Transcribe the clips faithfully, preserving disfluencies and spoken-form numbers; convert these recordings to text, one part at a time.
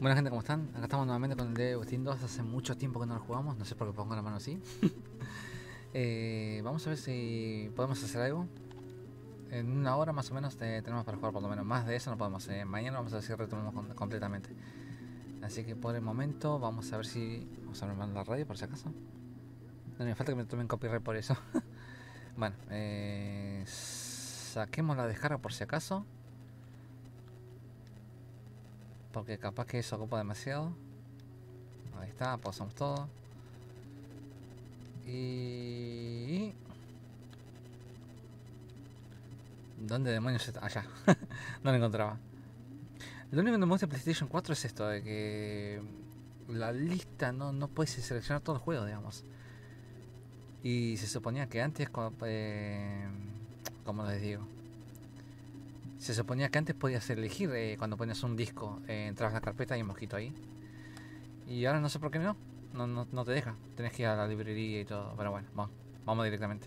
Buena gente, ¿cómo están? Acá estamos nuevamente con el de Steam dos. Hace mucho tiempo que no lo jugamos, no sé por qué pongo la mano así. eh, vamos a ver si podemos hacer algo. En una hora más o menos te, tenemos para jugar, por lo menos. Más de eso no podemos. Eh. Mañana vamos a ver si retomamos con, completamente. Así que por el momento vamos a ver si... Vamos a armar la radio por si acaso. No me falta que me tomen copyright por eso. Bueno, eh, saquemos la descarga por si acaso. Porque capaz que eso ocupa demasiado. Ahí está, pausamos todo. Y... ¿Dónde demonios está? Allá. No lo encontraba. Lo único que me muestra PlayStation cuatro es esto, de que la lista no, no puedes seleccionar todos los juegos, digamos. Y se suponía que antes, eh, como les digo, se suponía que antes podías elegir eh, cuando ponías un disco, eh, entrabas a la carpeta y un mosquito ahí. Y ahora no sé por qué no, no, no, no te deja. Tenés que ir a la librería y todo, pero bueno, vamos, vamos directamente.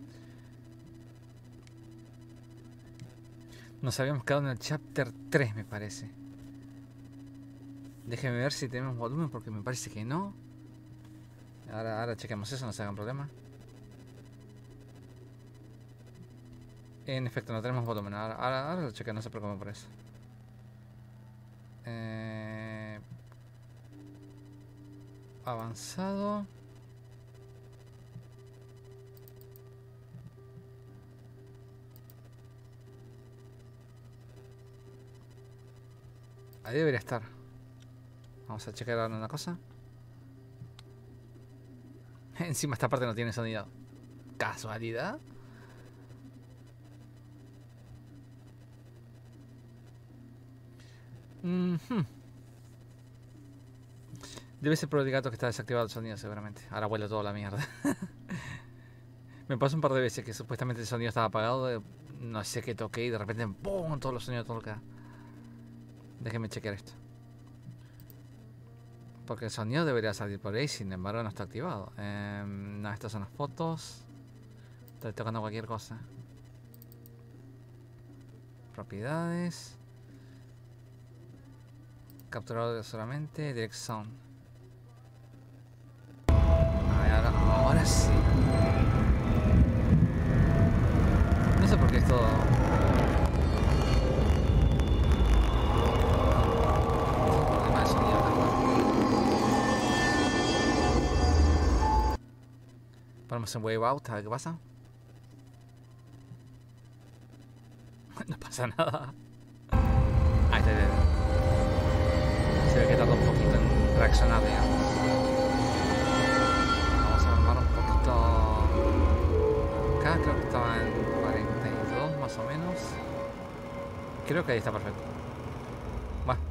Nos habíamos quedado en el chapter tres, me parece. Déjenme ver si tenemos volumen, porque me parece que no. Ahora, ahora chequemos eso, no se hagan problema. En efecto, no tenemos volumen. Ahora, ahora, ahora lo chequeo, no se preocupen por eso. Eh, avanzado. Ahí debería estar. Vamos a checar ahora una cosa. Encima esta parte no tiene sonido. ¿Casualidad? Mm-hmm. Debe ser por el gato que está desactivado el sonido seguramente. Ahora vuelve toda la mierda. Me pasó un par de veces que supuestamente el sonido estaba apagado. No sé qué toqué y de repente ¡pum! Todos los sonidos, todo lo que da. Déjenme chequear esto. Porque el sonido debería salir por ahí, sin embargo no está activado. Eh, no, estas son las fotos. Estoy tocando cualquier cosa. Propiedades. Capturado solamente. Direct Sound. A ver, ahora, ahora sí. No sé por qué esto... Problema de sonido tal cual. Ponemos en Wave Out, a ver qué pasa. No pasa nada. Ahí está, ahí está. Se ve que tarda un poquito en reaccionar, digamos. Vamos a armar un poquito. Acá creo que estaba en cuarenta y dos más o menos. Creo que ahí está perfecto. Bueno.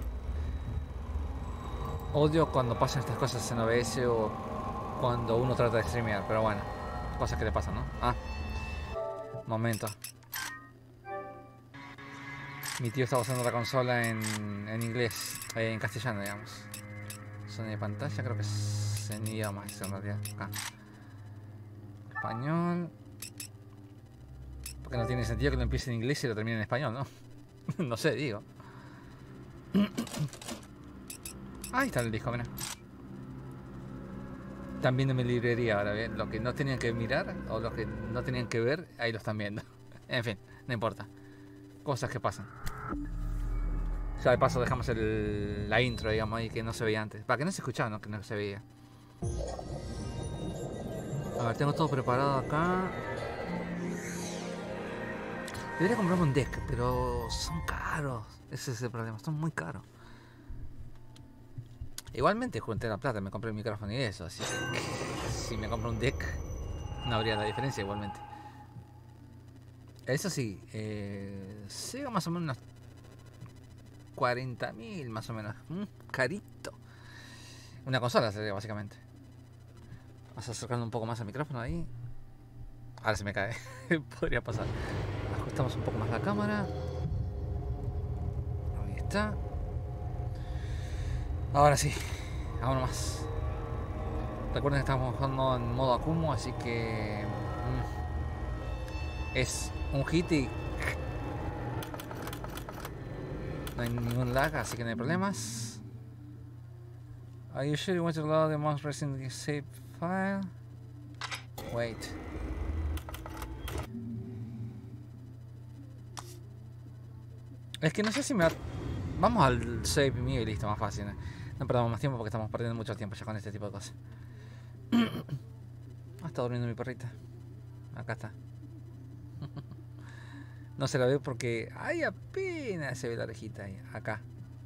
Odio cuando pasan estas cosas en O B S o cuando uno trata de streamear, pero bueno. Cosas que le pasan, ¿no? Ah. Momento. Mi tío estaba usando la consola en, en inglés, eh, en castellano, digamos. Sonido de pantalla, creo que es en idioma, en realidad. Acá. Español. Porque no tiene sentido que lo empiece en inglés y lo termine en español, ¿no? No sé, digo. Ahí está el disco, mira. Están viendo mi librería ahora, ¿bien? Lo que no tenían que mirar o lo que no tenían que ver, ahí lo están viendo. En fin, no importa. Cosas que pasan. Ya de paso dejamos el, la intro, digamos, ahí que no se veía antes. Para que no se escuchaba, no, que no se veía. A ver, tengo todo preparado acá. Debería comprarme un deck, pero son caros. Ese es el problema, son muy caros. Igualmente junté la plata, me compré el micrófono y eso, así que si me compro un deck no habría la diferencia igualmente. Eso sí, eh, llega más o menos unos cuarenta mil más o menos. Mm, carito. Una consola sería básicamente. Vamos a acercando un poco más al micrófono ahí. Ahora se me cae. Podría pasar. Ajustamos un poco más la cámara. Ahí está. Ahora sí. Vámonos más. Recuerden que estamos jugando en modo Akumo, así que... Mm, es un hit y no hay ningún lag, así que no hay problemas. Are you sure you want to load the most recent save file? Wait. Es que no sé si me... Vamos al save mío y listo, más fácil. ¿eh? No perdamos más tiempo porque estamos perdiendo mucho tiempo ya con este tipo de cosas. Ah, está durmiendo mi perrita. Acá está. No se la ve porque... ¡Ay, apenas se ve la orejita ahí! Acá.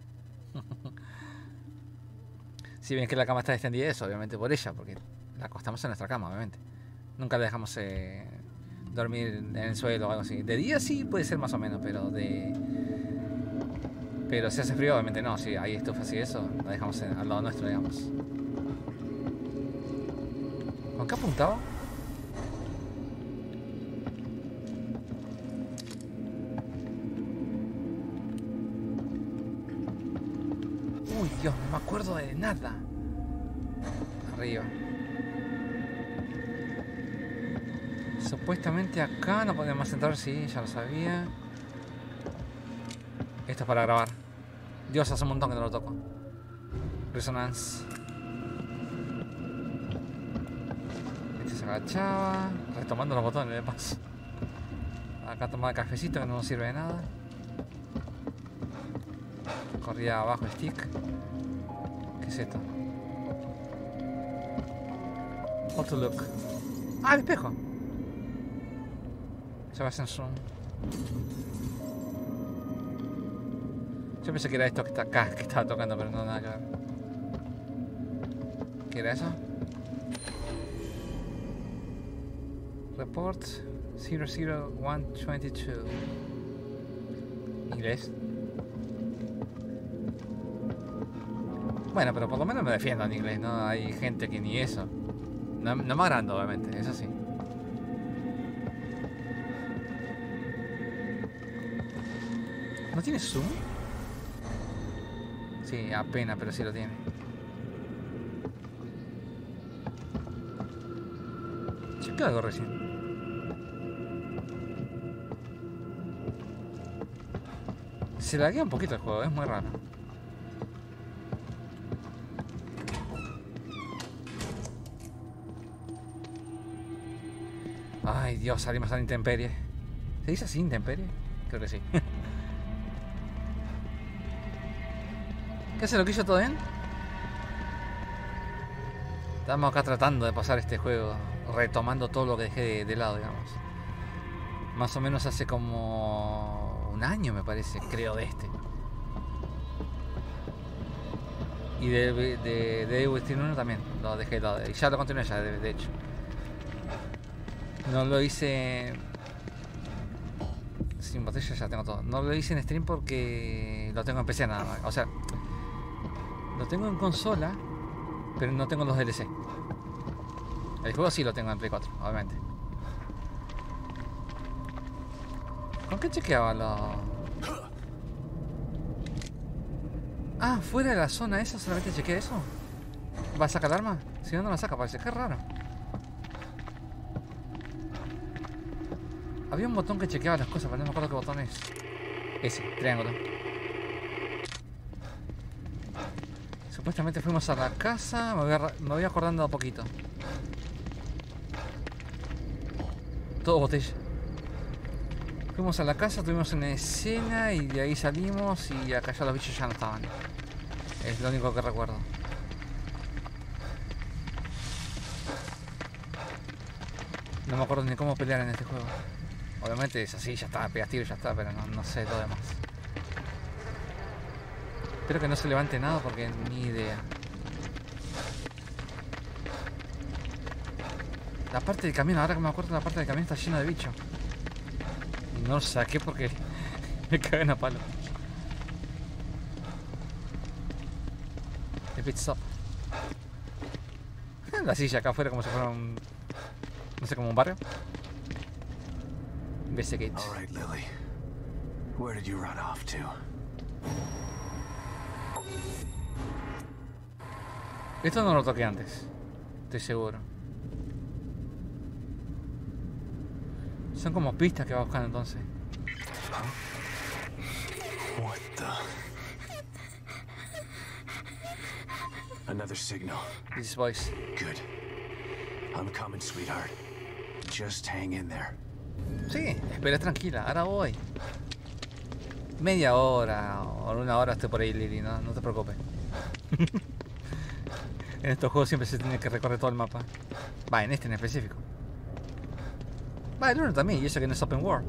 Si bien que la cama está extendida, es obviamente por ella, porque la acostamos en nuestra cama, obviamente. Nunca la dejamos eh, dormir en el suelo o algo así. De día sí puede ser más o menos, pero de... Pero si hace frío, obviamente no. Si hay estufas y eso, la dejamos en, al lado nuestro, digamos. ¿Con qué apuntaba? Uy, Dios, no me acuerdo de nada. Arriba. Supuestamente acá no podemos entrar, sí, ya lo sabía. Esto es para grabar. Dios, hace un montón que no lo toco. Resonance. Este se agachaba. Retomando los botones de paso. Acá tomaba cafecito que no nos sirve de nada. Corría abajo el stick. ¿Qué es esto? How to look. Ah, el espejo. Se va a hacer zoom. Yo pensé que era esto que está acá, que estaba tocando, pero no, nada que ver. ¿Qué era eso? Report cero cero uno veintidós. Inglés. Bueno, pero por lo menos me defiendo en inglés, ¿no? Hay gente que ni eso. No, no me agrando, obviamente, eso sí. ¿No tiene zoom? Sí, apenas, pero sí lo tiene. Chequé algo recién. Se laguea un poquito el juego, es muy raro. Ay, Dios, salimos a la intemperie. ¿Se dice así, intemperie? Creo que sí. ¿Qué hace, loquillo? ¿Todo bien? Estamos acá tratando de pasar este juego, retomando todo lo que dejé de, de lado, digamos. Más o menos hace como un año, me parece, creo, de este. Y de, de, de, de Within uno también lo dejé de lado. Y ya lo continué ya, de, de hecho. No lo hice... Sin botella ya tengo todo. No lo hice en stream porque lo tengo en P C nada más. O sea, lo tengo en consola, pero no tengo los D L C. El juego sí lo tengo en Play cuatro, obviamente. ¿Con qué chequeaba lo...? Ah, fuera de la zona esa solamente chequea eso. ¿Va a sacar el arma? Si no, no la saca, parece. Qué raro. Había un botón que chequeaba las cosas, pero no me acuerdo qué botón es. Ese, triángulo. Supuestamente fuimos a la casa. Me voy, a, me voy acordando a poquito. Todo botella. Fuimos a la casa, tuvimos una escena y de ahí salimos y acá ya los bichos ya no estaban. Es lo único que recuerdo. No me acuerdo ni cómo pelear en este juego. Obviamente es así, ya está, pegas tiro y ya está, pero no, no sé lo demás. Espero que no se levante nada porque ni idea. La parte del camión, ahora que me acuerdo, la parte del camión está llena de bichos. Y no lo saqué porque me cagan a palo. El pit stop. La silla acá afuera como si fuera un... no sé, como un barrio. Investigate. All right, Lily. Where did you run off to? Esto no lo toqué antes. Estoy seguro. Son como pistas que va buscando entonces. What the? Another signal. This voice. Good. I'm coming, sweetheart. Just hang in there. Sí, espera tranquila, ahora voy. Media hora o una hora estoy por ahí, Lily, no, no te preocupes. En estos juegos siempre se tiene que recorrer todo el mapa. Va, en este en específico. Va, el uno también, y eso que no es open world.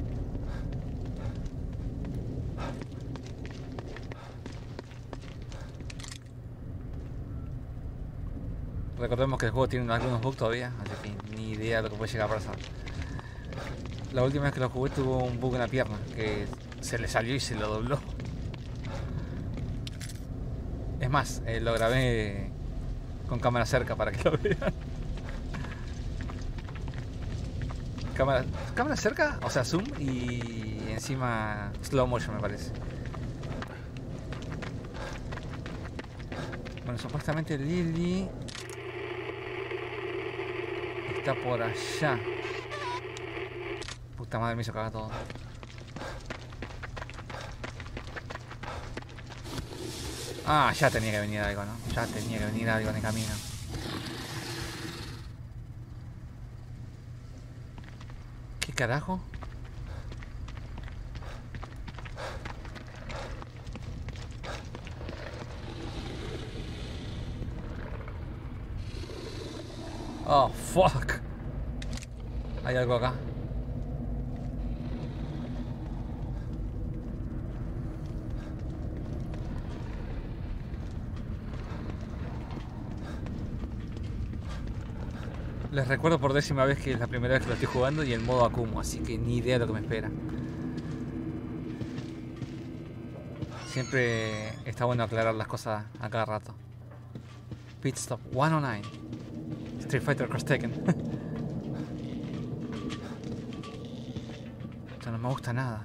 Recordemos que el juego tiene algunos bugs todavía, así que ni idea de lo que puede llegar a pasar. La última vez que lo jugué tuvo un bug en la pierna, que se le salió y se lo dobló. Es más, eh, lo grabé con cámara cerca para que lo vean. Cámara, cámara cerca, o sea, zoom y encima slow motion me parece. Bueno, supuestamente Lily está por allá. Puta madre, me hizo cagar todo. Ah, ya tenía que venir algo, ¿no? Ya tenía que venir algo en el camino. ¿Qué carajo? Oh, fuck. Hay algo acá. Les recuerdo por décima vez que es la primera vez que lo estoy jugando y en modo Akumo, así que ni idea de lo que me espera. Siempre está bueno aclarar las cosas a cada rato. Pit Stop ciento nueve. Street Fighter Cross Tekken. Esto no me gusta nada.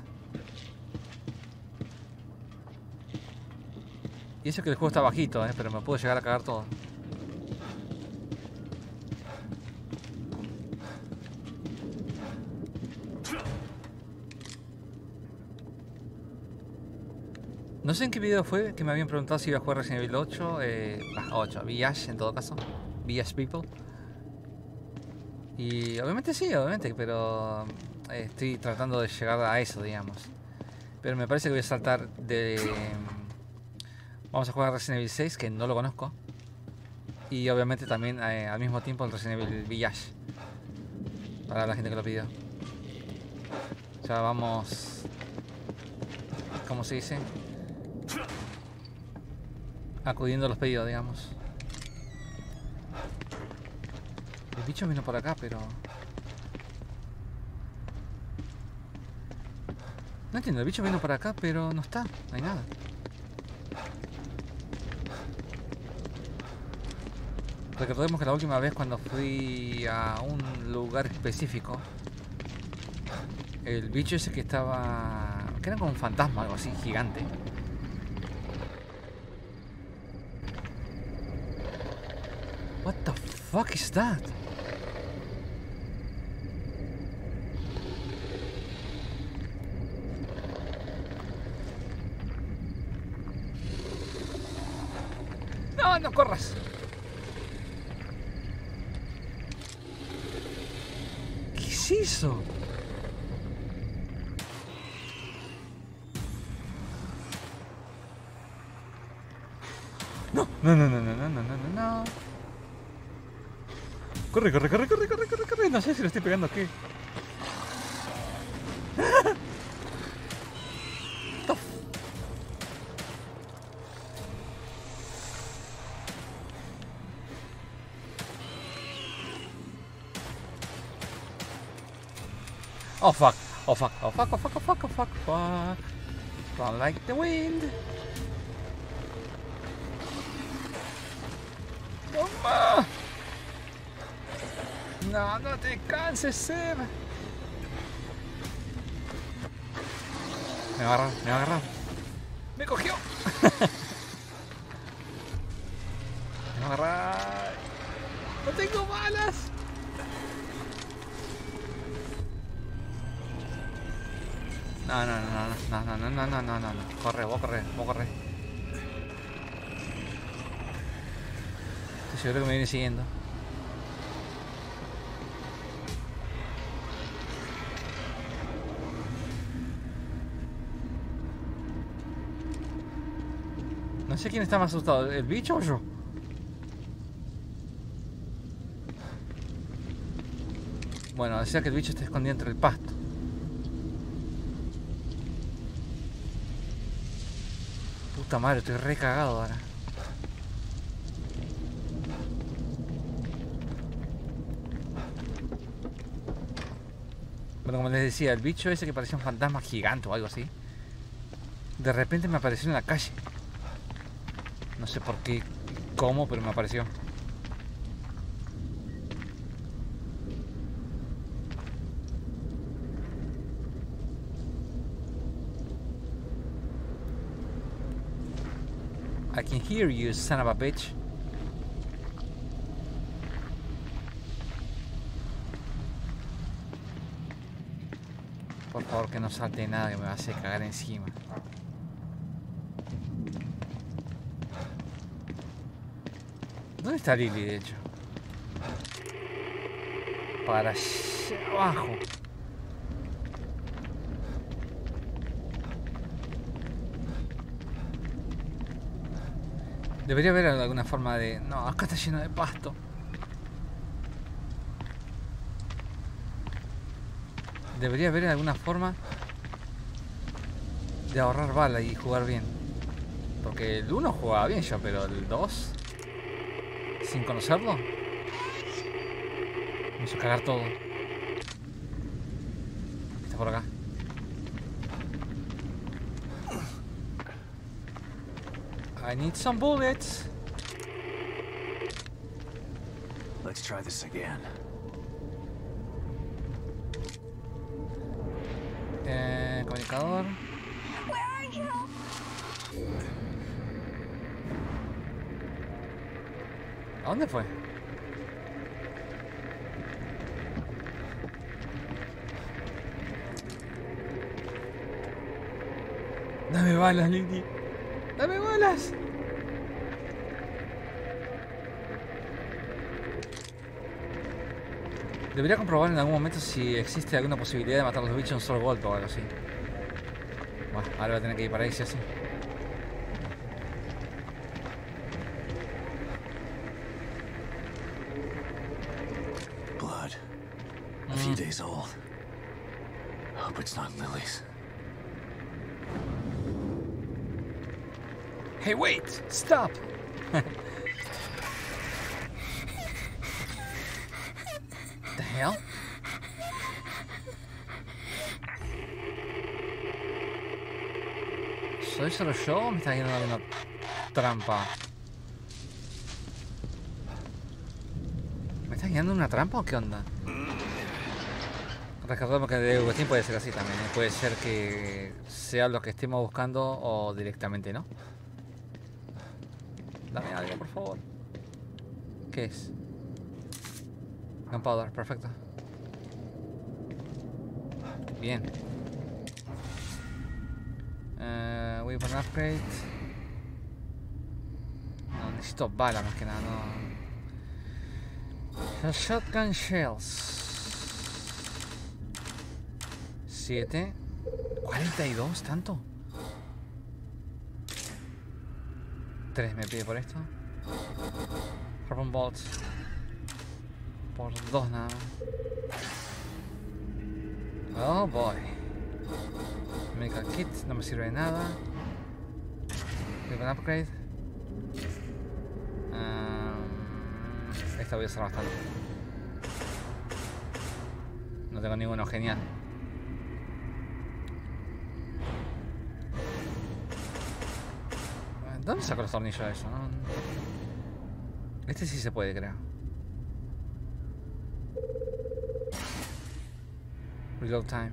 Y eso que el juego está bajito, eh, pero me puedo llegar a cagar todo. No sé en qué video fue que me habían preguntado si iba a jugar Resident Evil ocho, eh, ocho, Village en todo caso, Village People. Y obviamente sí, obviamente, pero eh, estoy tratando de llegar a eso, digamos. Pero me parece que voy a saltar de... Vamos a jugar Resident Evil seis, que no lo conozco. Y obviamente también eh, al mismo tiempo el Resident Evil Village. Para la gente que lo pidió. Ya vamos... ¿Cómo se dice? Acudiendo a los pedidos, digamos. El bicho vino por acá, pero... No entiendo, el bicho vino por acá, pero no está, no hay nada. Recordemos que la última vez cuando fui a un lugar específico, el bicho ese que estaba... que era como un fantasma, algo así, gigante. What the fuck is that? No, no corras. ¿Qué es eso? No, no, no, no, no, no, no, no, no. Corre, corre, corre, corre, corre, corre, corre. No sé si lo estoy pegando aquí. Oh fuck, oh fuck, oh fuck, oh fuck, oh fuck, oh fuck, fuck. Run like the wind. ¡Toma! No, no te canses, Seb. Me va a agarrar, me va a agarrar. Me cogió. Me va a agarrar. No tengo balas. No, no, no, no, no, no, no, no, no, no, no. Corre, vos corre, vos corre. Yo creo que me viene siguiendo. No sé quién está más asustado, ¿el bicho o yo? Bueno, decía que el bicho está escondido entre el pasto. Puta madre, estoy re cagado ahora. Bueno, como les decía, el bicho ese que parecía un fantasma gigante o algo así, de repente me apareció en la calle. No sé por qué, cómo, pero me apareció. I can hear you, son of a bitch. Por favor, que no salte nada que me va a hacer cagar encima. ¿Dónde está Lily, de hecho? Para allá abajo. Debería haber alguna forma de... No, acá está lleno de pasto. Debería haber alguna forma de ahorrar bala y jugar bien. Porque el uno jugaba bien yo, pero el dos... sin conocerlo, me hizo cagar todo. Está por acá. I need some bullets. Let's try this again. Eh, comunicador. Where are you? ¿A dónde fue? Dame balas, Lily. Dame balas. Debería comprobar en algún momento si existe alguna posibilidad de matar a los bichos en un solo golpe o algo así. Bueno, ahora voy a tener que ir para ahí, sí, así. Blood. A few days old. Hope it's not Lily's. Hey, wait! Stop! The hell? ¿Soy solo yo o me está yendo alguna trampa? ¿Me está guiando una trampa o qué onda? Recordemos que de Steam puede ser así también, ¿eh? Puede ser que sea lo que estemos buscando o directamente no. Dame algo, por favor. ¿Qué es? Gunpowder, perfecto. Bien. Uh, weapon upgrade. No, necesito balas más que nada, no. Shotgun shells. siete. cuarenta y dos, ¿tanto? tres me pide por esto. Carbon bolts. Por dos nada más. Oh boy. Medical kit, no me sirve de nada. Weapon upgrade. Um, esta voy a usar bastante. No tengo ninguno, genial. ¿Dónde saco los tornillos de eso? ¿No? Este sí se puede, creo. Reload time.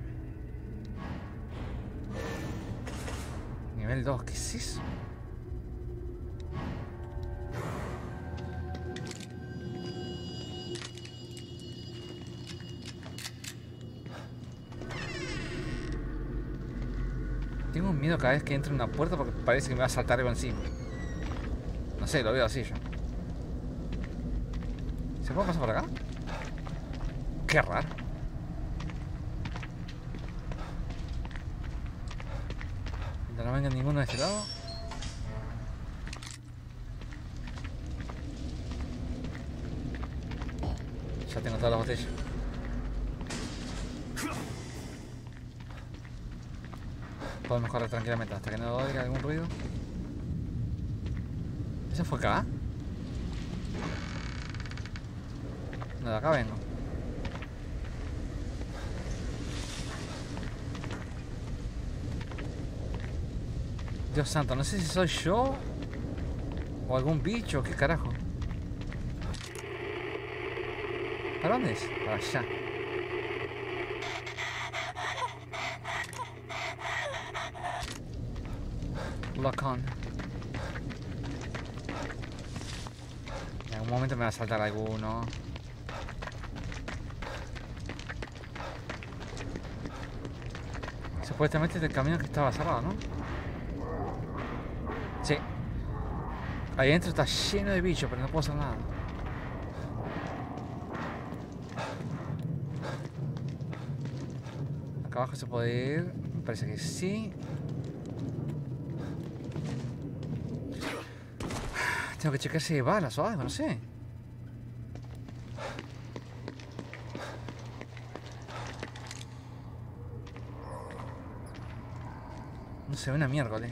Nivel dos, ¿qué es eso? Tengo un miedo cada vez que entro en una puerta porque parece que me va a saltar algo encima. No sé, lo veo así yo. ¿Se puede pasar por acá? Qué raro. Mientras no venga ninguno de este lado. Ya tengo todas las botellas. Podemos correr tranquilamente hasta que no oiga algún ruido. ¿Eso fue acá? No, de acá vengo. Dios santo, no sé si soy yo o algún bicho, qué carajo. ¿Para dónde es? Para allá. Lock on. En algún momento me va a saltar alguno. Supuestamente del camino que estaba cerrado, ¿no? Sí. Ahí adentro está lleno de bichos, pero no puedo hacer nada. Acá abajo se puede ir. Me parece que sí. Tengo que checar si hay balas o algo, no sé. No se ve una miércoles.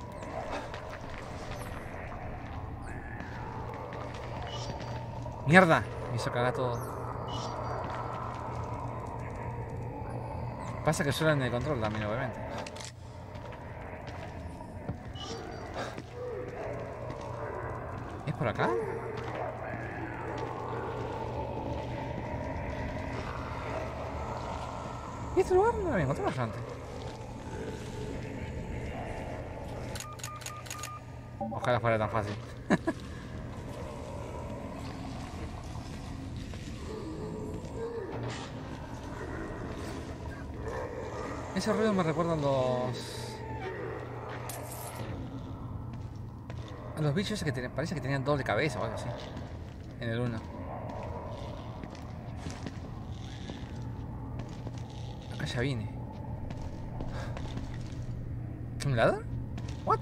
¡Mierda! Me hizo cagar todo. Pasa que solo en el control también, obviamente. ¿Es por acá? ¿Y este lugar no lo había encontrado yo antes? Ojalá fuera tan fácil. Ese ruido me recuerda a los... a los bichos que te... parece que tenían doble cabeza o algo así. En el uno. Acá ya vine. ¿Un ladder? What?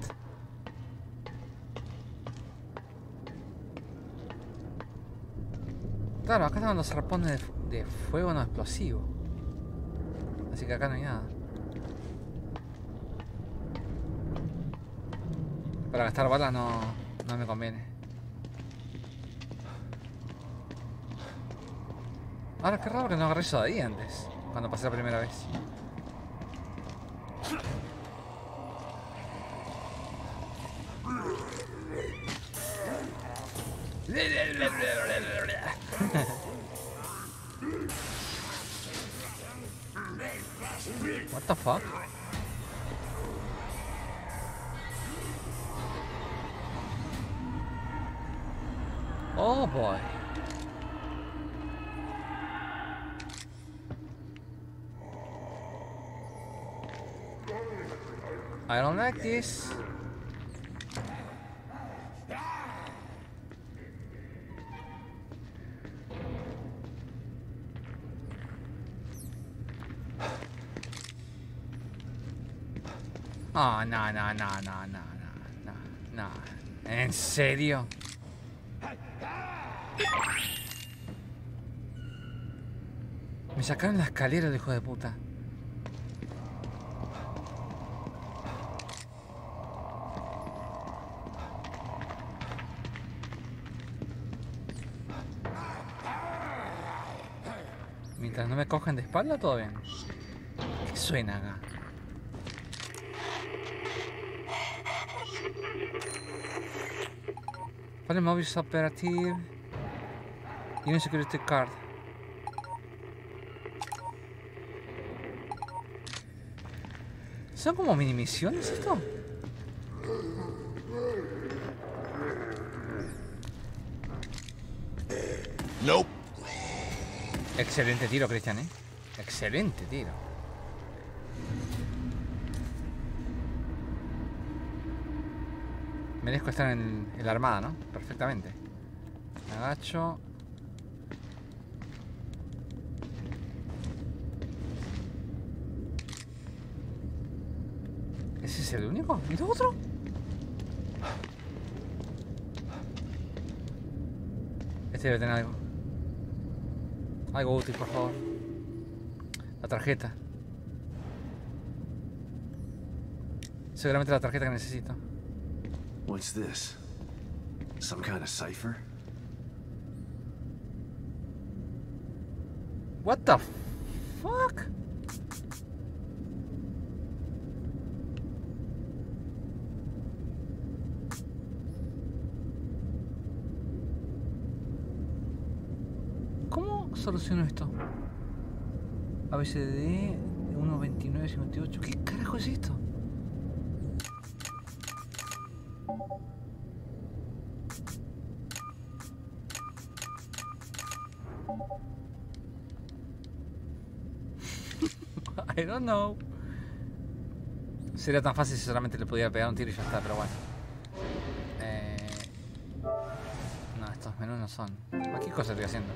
Claro, acá estaban los arpones de, de fuego no explosivo. Así que acá no hay nada. Para gastar balas no, no me conviene. Ahora qué raro que no agarré eso de ahí antes, cuando pasé la primera vez. What the fuck? Oh boy. I don't like this. Oh, no, no, no, no, no, no, no, no. ¿En serio? Me sacaron la escalera, el hijo de puta. Mientras no me cojan de espalda, todo bien. ¿Qué suena acá? File Mobius Operative y un Security Card. ¿Son como mini misiones esto? Nope. Excelente tiro, Cristian, ¿eh? Excelente tiro. Merezco estar en, en la armada, ¿no? Perfectamente. Me agacho. ¿Ese es el único? ¿Y lo otro? Este debe tener algo. Algo útil, por favor. La tarjeta. Seguramente la tarjeta que necesito. What's this? Some kind of cipher? What the fuck? ¿Cómo soluciono esto? A B C D uno veintinueve cincuenta y ocho. ¿Qué carajo es esto? I don't know. Sería tan fácil si solamente le pudiera pegar un tiro y ya está, pero bueno. Eh... No, estos menús no son. ¿Qué cosa estoy haciendo?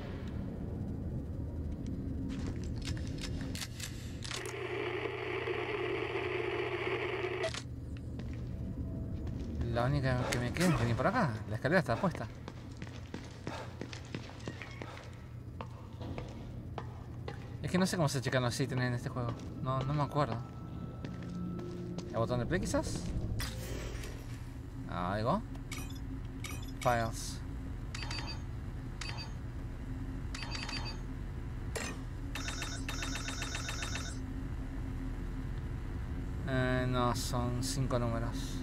La única que me queda es venir por acá. La escalera está puesta. Es que no sé cómo se checan los ítems en este juego. No, no me acuerdo. ¿El botón de play quizás? Algo. Files. Eh, no, son cinco números.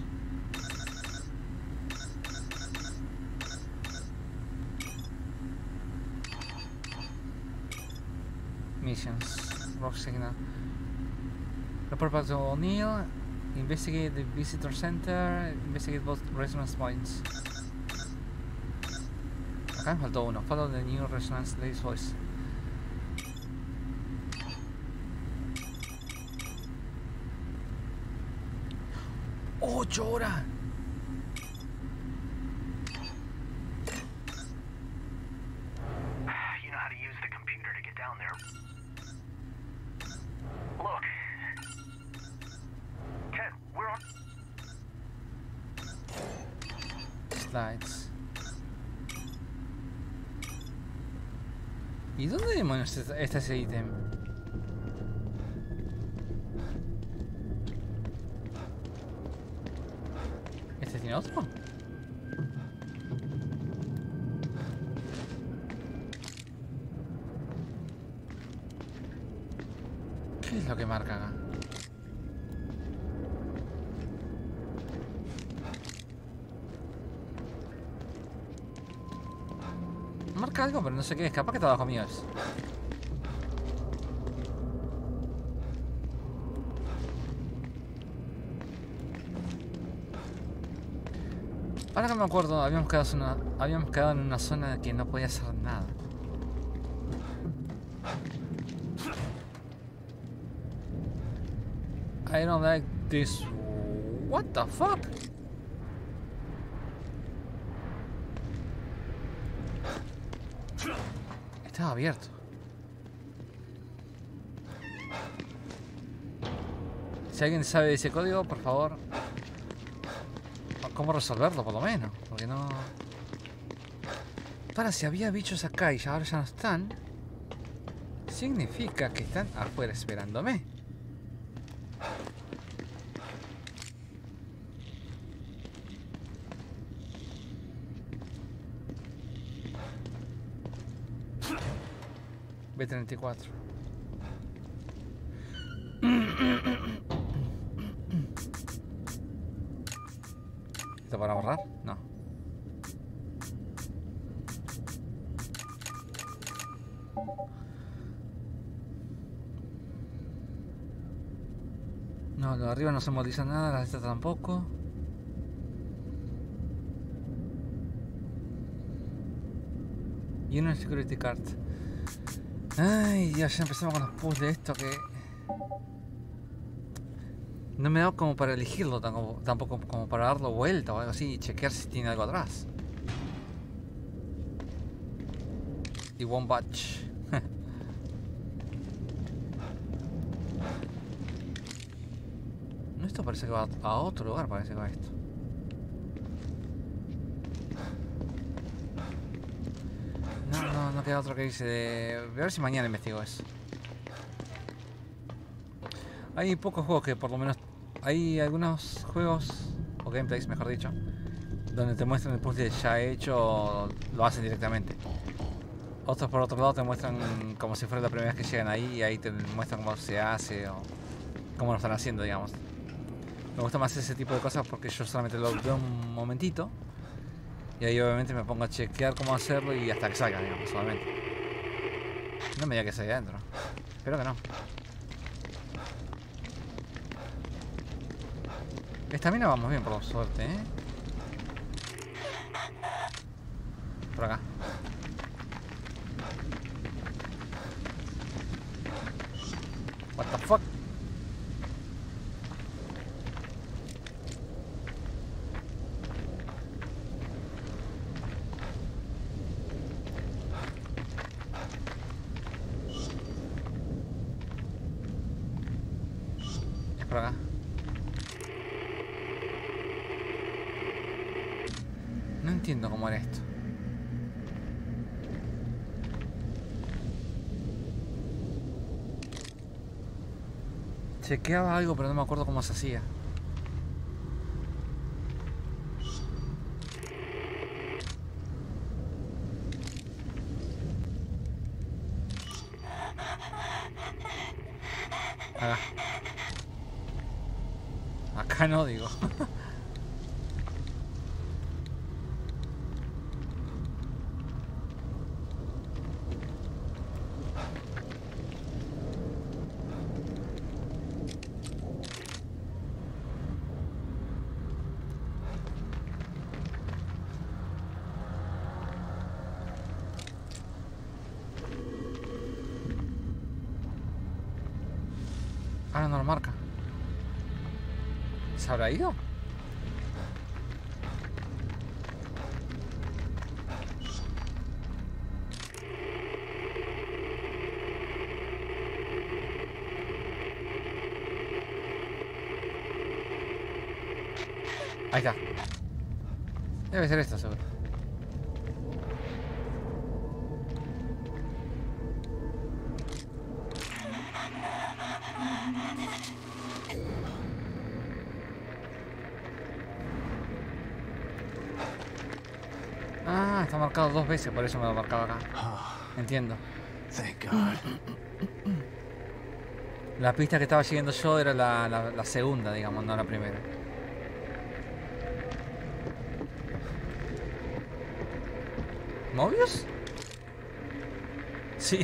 Missions. Rock signal. Report back to O'Neill. Investigate the visitor center. Investigate both resonance points. Acá me faltó uno. Follow the new resonance lady's voice. ¡Ocho horas! You know how to use the computer to get down there. Look. Ken, we're on. Slides. ¿Y dónde demonios está ese ítem? ¿Este tiene otro? ¿Qué es lo que marca acá? Marca algo, pero no sé qué es. Capaz que está abajo mío. Es. Ahora que me acuerdo, habíamos quedado, en una, habíamos quedado en una zona que no podía hacer nada. I don't like this. What the fuck? Estaba abierto. Si alguien sabe de ese código, por favor. ¿Cómo resolverlo, por lo menos? Porque no... Para, si había bichos acá y ahora ya no están, significa que están afuera esperándome. B treinta y cuatro. ¿Esto para borrar? No. No, lo de arriba no se moviliza nada, la letra tampoco. Y una security card. Ay, ya, ya empezamos con los puzzles de esto que... No me da como para elegirlo, tampoco como para darlo vuelta o algo así y chequear si tiene algo atrás. Y one batch. ¿No está esto parece que va a otro lugar, parece que va esto. No, no, no queda otro que dice de... Voy a ver si mañana investigo eso. Hay pocos juegos que por lo menos... Hay algunos juegos, o gameplays mejor dicho, donde te muestran el puzzle ya hecho o lo hacen directamente. Otros por otro lado te muestran como si fuera la primera vez que llegan ahí y ahí te muestran cómo se hace o cómo lo están haciendo, digamos. Me gusta más ese tipo de cosas porque yo solamente lo veo un momentito y ahí obviamente me pongo a chequear cómo hacerlo y hasta que salga, digamos, solamente. No me diga que salga adentro. Espero que no. Esta mina vamos bien, por suerte, ¿eh? Por acá. What the fuck? Es por acá. No entiendo cómo era esto. Chequeaba algo, pero no me acuerdo cómo se hacía. Acá. Acá no, digo. Ahora no lo marca. ¿Se habrá ido? Ahí está. Debe ser esto, seguro. Ah, está marcado dos veces, por eso me lo marcaba acá. Entiendo. Thank God. La pista que estaba siguiendo yo era la, la, la segunda, digamos, no la primera. ¿Mobius? Sí.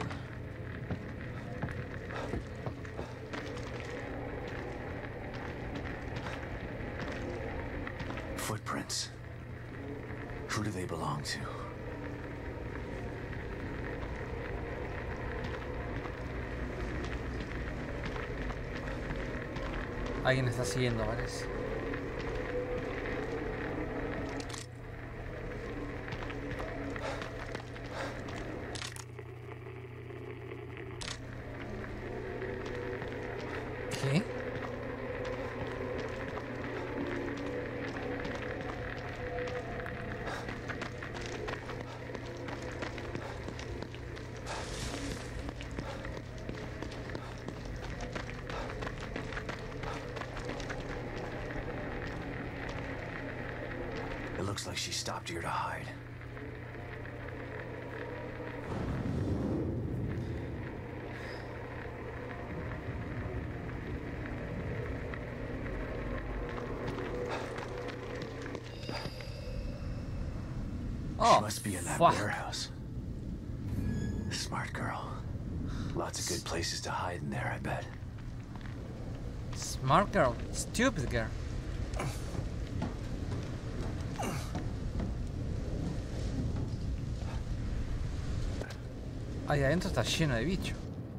Footprints. Who do they belong to? Alguien está siguiendo, parece. ¿Qué? It looks like she stopped here to hide. Oh, She must be in that fuck. warehouse. Smart girl. Lots of good places to hide in there, I bet. Smart girl, stupid girl. Ahí adentro está lleno de bichos.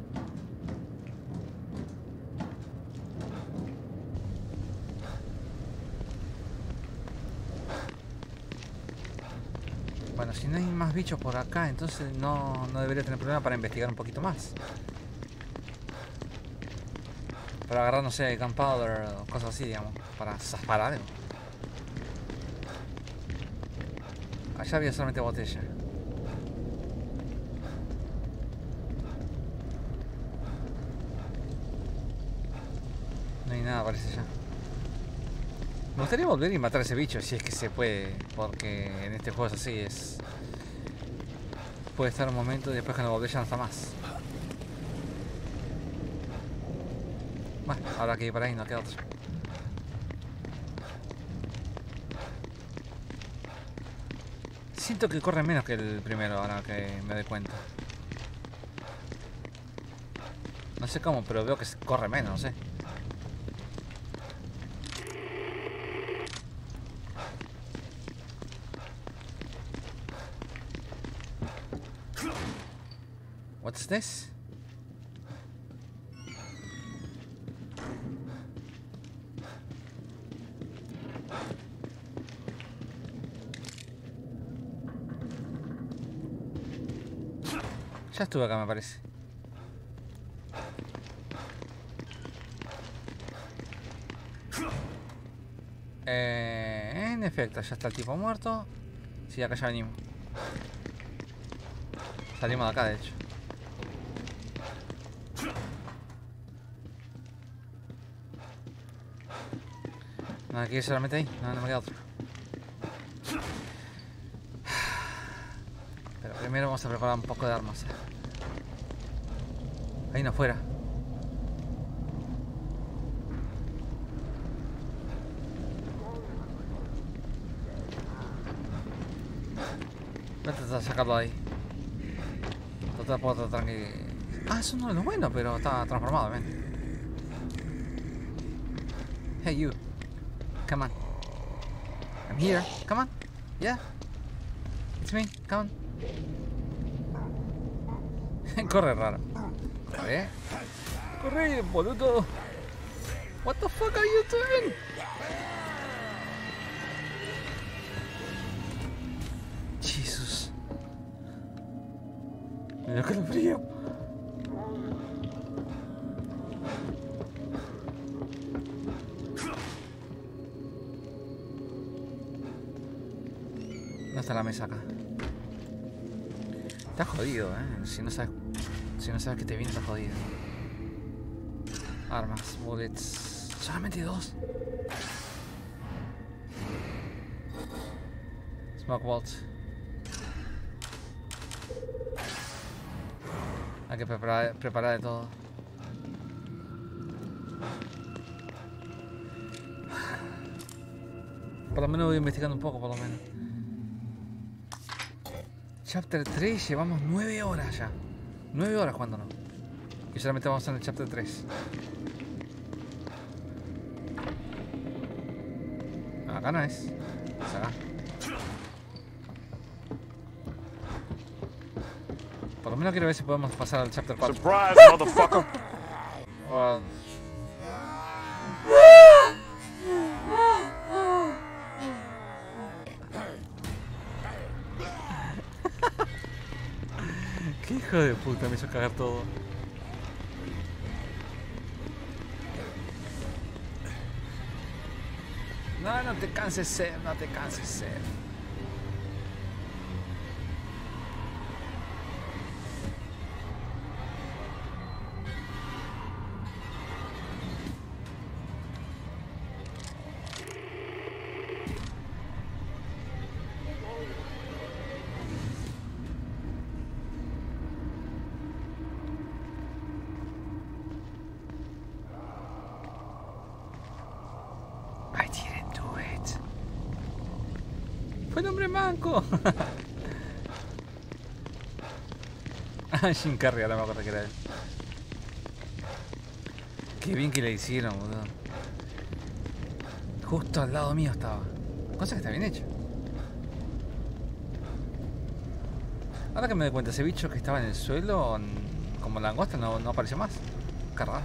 Bueno, si no hay más bichos por acá, entonces no, no debería tener problema para investigar un poquito más. Para agarrar, no sé, gunpowder o cosas así, digamos. Para zaspar algo. Allá había solamente botella. No hay nada, parece ya. Me gustaría volver y matar a ese bicho, si es que se puede. Porque en este juego es así, es... Puede estar un momento y después cuando volvés ya no está más. Bueno, habrá que ir por ahí, no queda otro. Siento que corre menos que el primero, ahora que me doy cuenta. No sé cómo, pero veo que corre menos, no sé. What's this? Ya estuve acá, me parece. Eh, en efecto, ya está el tipo muerto. Sí, acá ya venimos. Salimos de acá, de hecho. Nada, aquí solamente ahí. No, no me queda otro. Pero primero vamos a preparar un poco de armas. Ahí no fuera. Voy a tratar de sacarlo de ahí. Total, puedo tratar que... Ah, eso no es lo bueno, pero está transformado, ven. Hey, you. Come on. I'm here. Come on. Yeah. It's me. Come on. Corre raro. Corre. Corre, boludo. What the fuck are you doing? Jesus. Me dio calofrío. ¿Dónde está la mesa acá? Está jodido, eh. Si no sabes. Si no sabes que te viene, está jodido. Armas, bullets. Solamente dos. Smoke vault. Hay que preparar, preparar de todo. Por lo menos voy investigando un poco, por lo menos. Chapter tres, llevamos nueve horas ya. nueve horas jugándonos. Y solamente vamos en el Chapter tres. Acá no es. Es acá. Por lo menos quiero ver si podemos pasar al Chapter cuatro. Surprise, motherfucker. O... Qué hijo de puta, me hizo cagar todo. No, no te canses, Seb, no te canses, Seb. I didn't do it. Fue el hombre manco. Ah, Jim Carrey, ahora me acuerdo que era él. Qué bien que le hicieron, boludo. Justo al lado mío estaba. Cosa que está bien hecha. Ahora que me doy cuenta, ese bicho que estaba en el suelo, como langosta, no, no apareció más. Qué raro.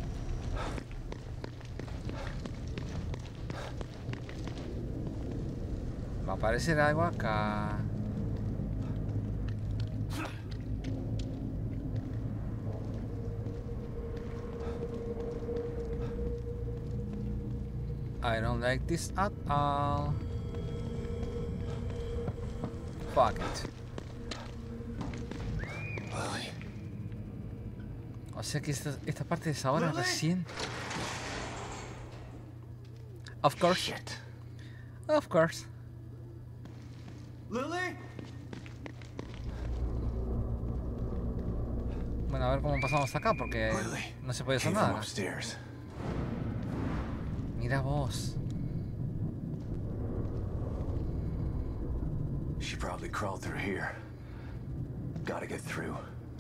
Va a aparecer algo acá. I don't like this at all. Fuck it. Lily. O sea que esta, esta parte es ahora recién. Of course. Shit. Of course. Lily? Bueno, a ver cómo pasamos acá porque Lily. no se puede hacer Came from nada. upstairs. Mira vos. She probably crawled through here. Gotta get through.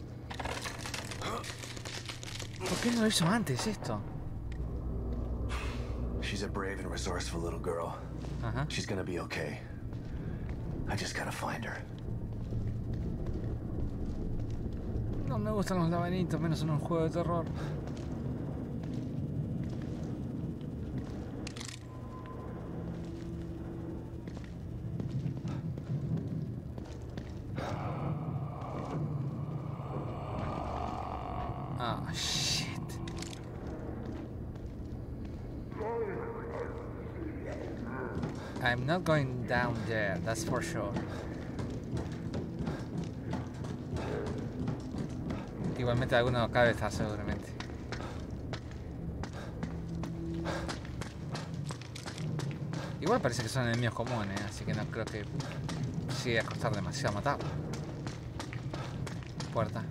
¿Por qué no lo hizo antes esto? She's a brave and resourceful little girl. Ajá. She's gonna be okay. I just gotta find her. No me gustan los laberintos, menos en un juego de terror. Ah, shit. I'm not going down there, that's for sure. Igualmente alguno acá debe estar seguramente. Igual parece que son enemigos comunes, así que no creo que llegue a costar demasiado matarlo. Puerta.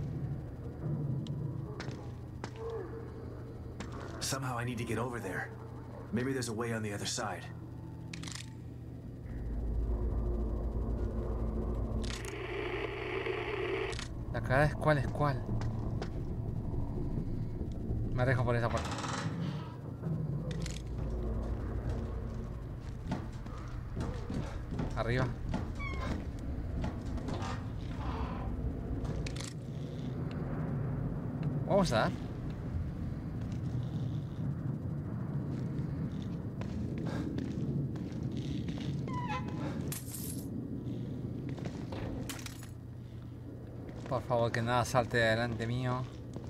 Somehow I need to get over there. Maybe there's a way on the other side. La cagada es cuál es cuál. Me arriesgo por esa puerta. Arriba. What was that? Por favor, que nada salte delante mío.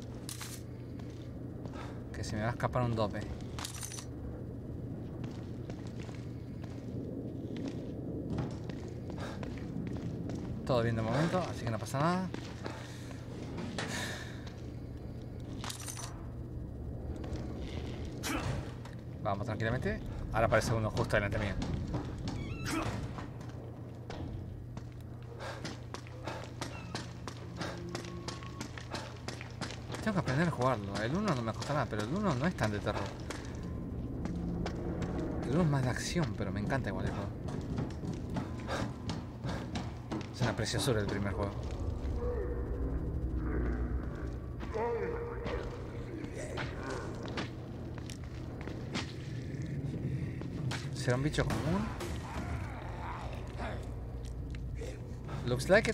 Que se me va a escapar un dope. Todo bien de momento, así que no pasa nada. Vamos tranquilamente. Ahora aparece uno justo delante mío. Tengo que aprender a jugarlo. El uno no me cuesta nada, pero el uno no es tan de terror. El uno es más de acción, pero me encanta igual el juego. Es una preciosura el primer juego. ¿Será un bicho común? Looks like it.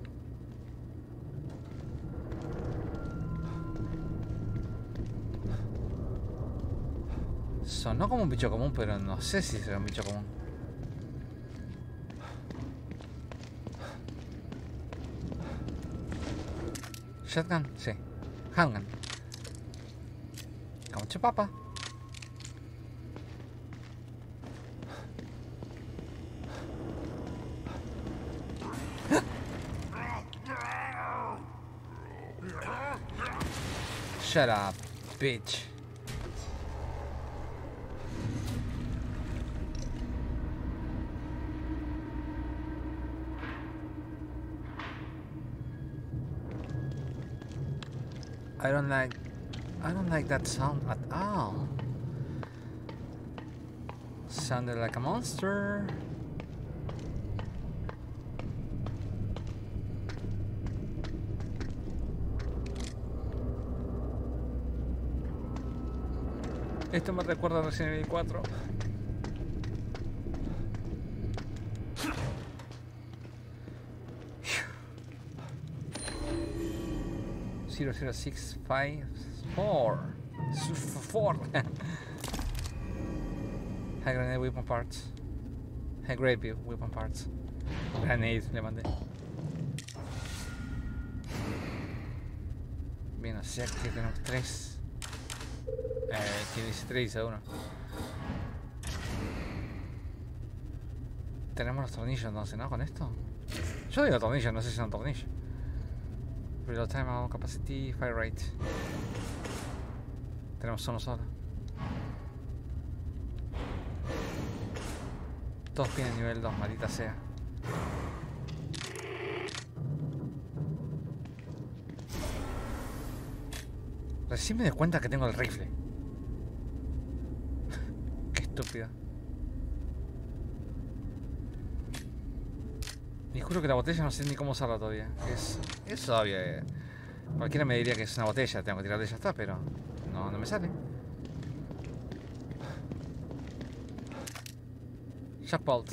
Sonó como un bicho común, pero no sé si será un bicho común. Shotgun, sí. Handgun. Como chupapa. Shut up, bitch. I don't like I don't like that sound at all. Sounded like a monster. Esto me recuerda a Resident Evil cuatro. zero zero six five four. four. High grenade weapon parts. High grade weapon parts. Grenade le mandé. Bien, o sea que tenemos tres. Eh, ¿quién dice tres? Dice uno. Tenemos los tornillos entonces, ¿no? Con esto. Yo digo tornillos, no sé si son tornillos. Reload time, ammo capacity, fire rate. Tenemos uno solo. Todos tienen nivel dos, maldita sea. Recién me doy cuenta que tengo el rifle. Qué estúpido. Y juro que la botella no sé ni cómo usarla todavía. Es, es obvio. Eh. Cualquiera me diría que es una botella, tengo que tirarla y ya está, pero no, no me sale. Shock bolt.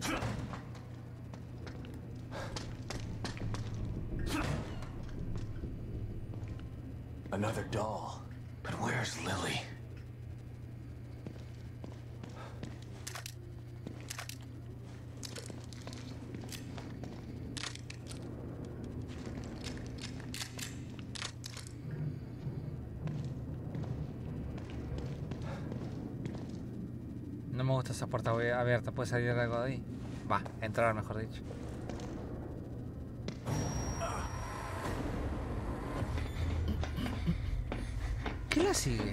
Another doll. But where's Lily? No me gusta esa puerta abierta, puede salir algo de ahí. Va, entrar mejor dicho. ¿Qué la sigue?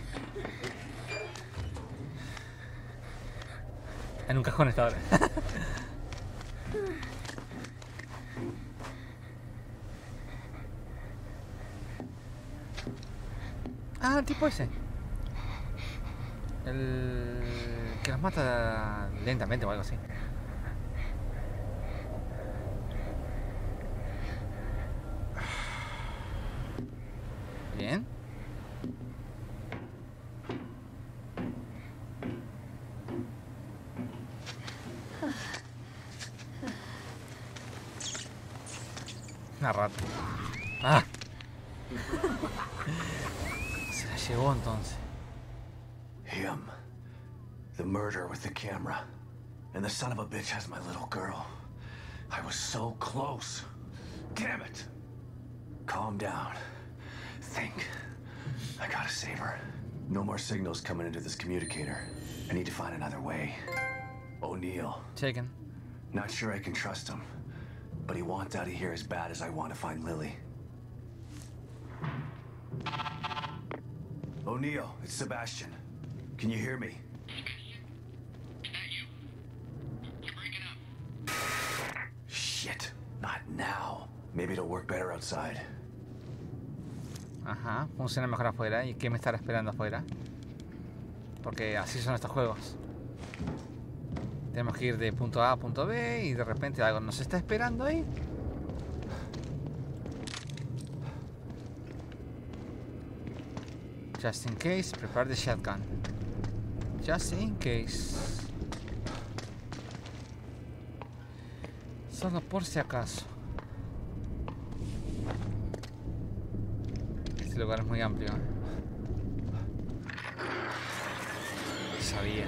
En un cajón está ahora. Ah, el tipo ese. El que nos mata lentamente o algo así. Bien. Una rata. Ah. Se la llevó entonces. Him. The murderer with the camera. And the son of a bitch has my little girl. I was so close. Damn it. Calm down. Think. I gotta save her. No more signals coming into this communicator. I need to find another way. O'Neill. Taken. Not sure I can trust him. But he wants out of here as bad as I want to find Lily. O'Neill, it's Sebastian. Can you hear me? Shit, not now. Maybe it'll work better outside. Ajá, funciona mejor afuera. ¿Y qué me estará esperando afuera? Porque así son estos juegos. Tenemos que ir de punto A a punto B y de repente algo nos está esperando ahí. Just in case, prepare the shotgun. Just in case. Solo por si acaso. Este lugar es muy amplio. Sabía.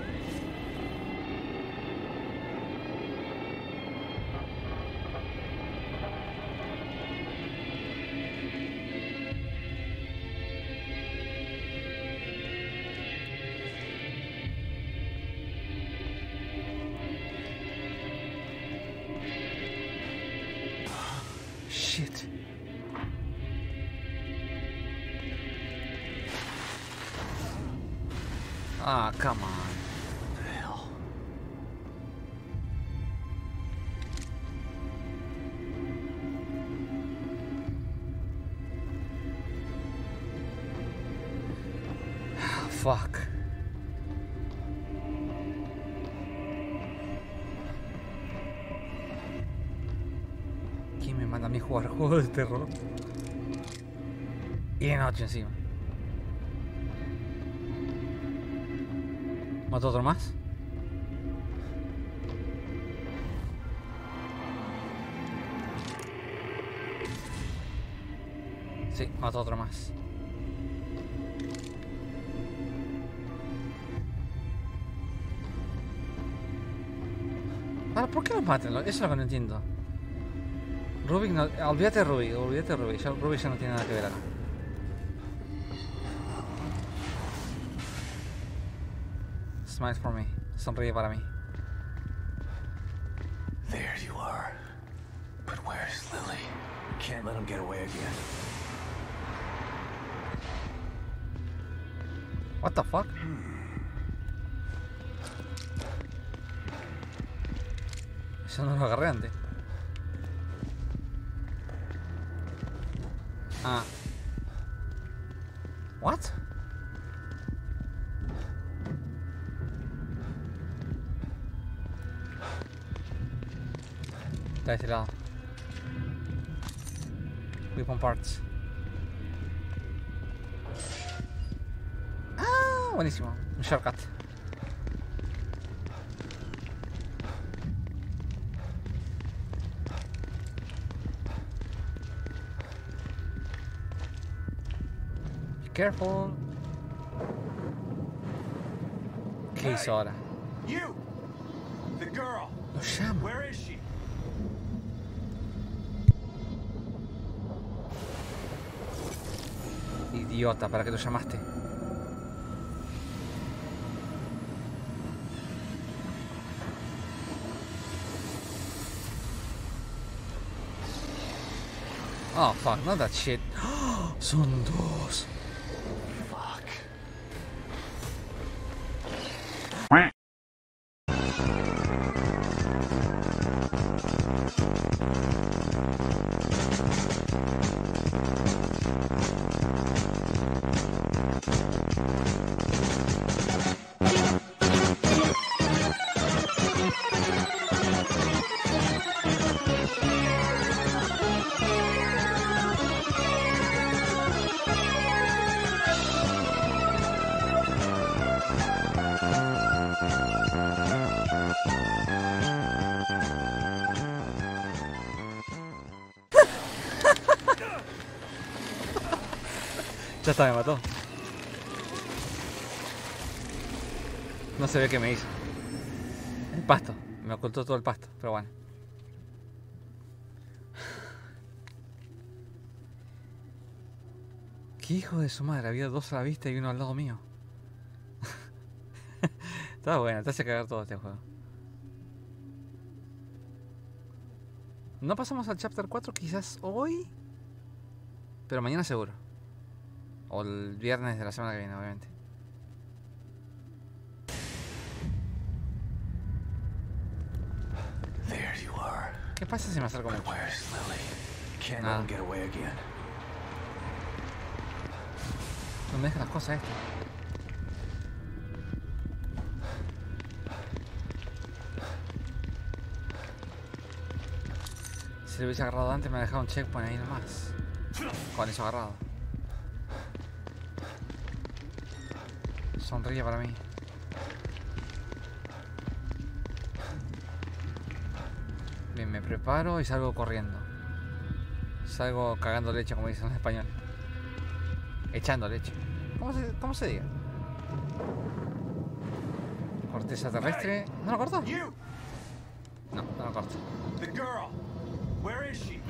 Shit. Ah, come on. What the hell? Fuck. ¿Quién me manda a mí jugar juegos de terror? Y de noche encima. ¿Mató otro más? Sí, mató otro más. Ahora, ¿por qué los matan? Eso es lo que no entiendo. Rubik no... Olvídate de Rubik, olvídate de Rubik. Ya, Rubik ya no tiene nada que ver acá. Smile for me. Sonríe para mí. can't let him get away again. What the fuck? Eso no lo agarré antes. Ah. What? Está de este lado. Weapon parts. Ah, buenísimo. Un shortcut. Be careful. ¿Qué hizo ahora? You! The girl! Lo llamo. Where is she? Idiota, ¿para qué lo llamaste? Oh, fuck, not that shit. Son dos. Fuck. Ya está, me mató. No se ve qué me hizo. El pasto. Me ocultó todo el pasto, pero bueno. Qué hijo de su madre. Había dos a la vista y uno al lado mío. Está bueno, te hace cagar todo este juego. No pasamos al chapter cuatro quizás hoy, pero mañana seguro. O el viernes de la semana que viene, obviamente. There you are. ¿Qué pasa si me acerco But mucho? where's Lily? Can't Ah. let him get away again. No me dejan las cosas estas. Si lo hubiese agarrado antes me ha dejado un checkpoint ahí nomás. Con eso agarrado. Sonríe para mí. Bien, me preparo y salgo corriendo. Salgo cagando leche, como dicen en español. Echando leche. ¿Cómo se, cómo se diga? Corteza terrestre. ¿No lo cortó? You! No, no lo corto. The girl! Where is she?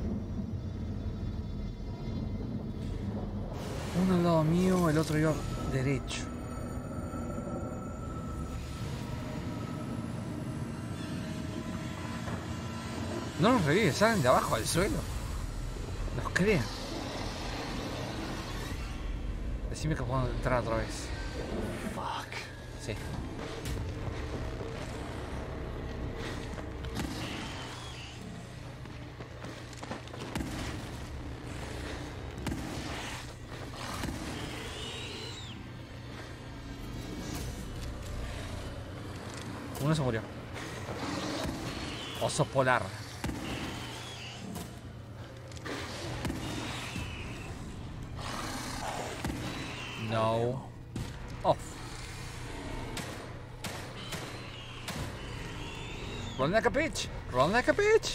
Uno al lado mío, el otro iba derecho. No los revive, salen de abajo al suelo. Los crean. Decime que puedo entrar otra vez. Fuck. Sí. Uno se murió. Oso polar. No. Off. Run like a bitch. Run like a bitch.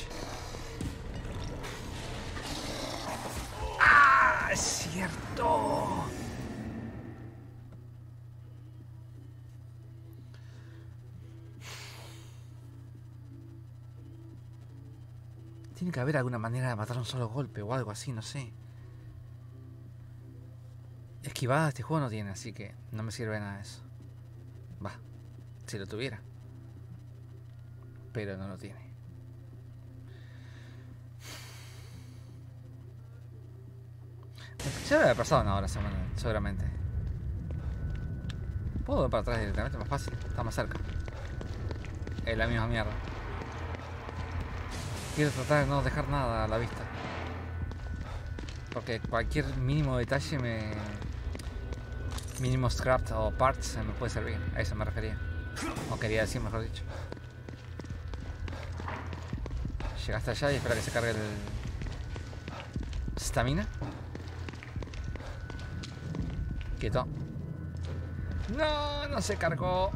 ¡Ah! Es cierto. Tiene que haber alguna manera de matar un solo golpe o algo así, no sé. Esquivada este juego no tiene, así que no me sirve nada de eso. Va, si lo tuviera. Pero no lo tiene. Se debe haber pasado una hora seguramente. Puedo ir para atrás directamente, más fácil, está más cerca. Es la misma mierda. Quiero tratar de no dejar nada a la vista. Porque cualquier mínimo detalle me... mínimo scrap o parts me puede servir. A eso me refería. O quería decir, mejor dicho. Llegaste allá y espera que se cargue el... Stamina. Quieto. No, no se cargó.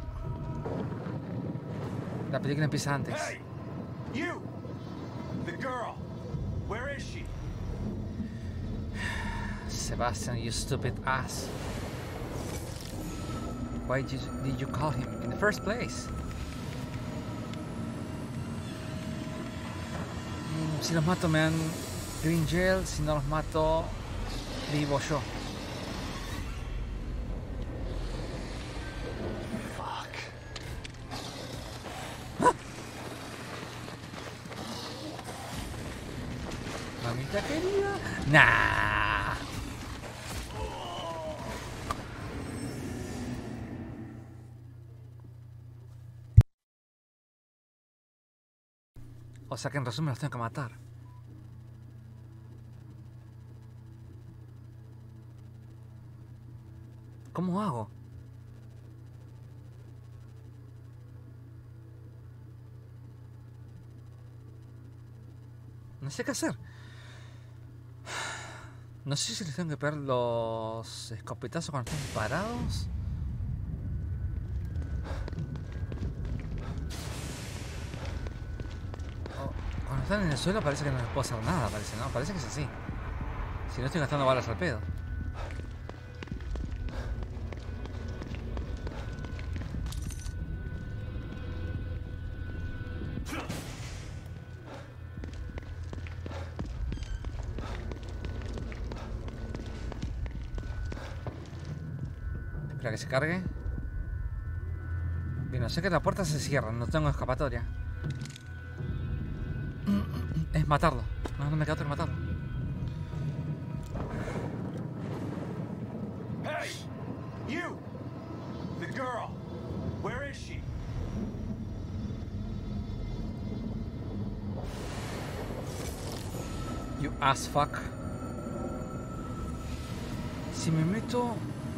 La película empieza antes. Hey, you, the girl. Where is she? Sebastian, you stupid ass. Why did you, did you call him in the first place? Mm, si los mato me dan green gel, si no los mato vivo yo. Fuck. ¿Ah? Mamita querida. Nah. O sea que en resumen los tengo que matar. ¿Cómo hago? No sé qué hacer. No sé si les tengo que pegar los escopetazos cuando están parados. Cuando están en el suelo parece que no les puedo hacer nada, parece, ¿no? Parece que es así. Si no estoy gastando balas al pedo. Espera que se cargue. Bien, no sé que las puertas se cierran, no tengo escapatoria. Es matarlo. No, no me queda otro que matarlo. Hey, you, the girl. Where is she? You ass fuck. Si me meto...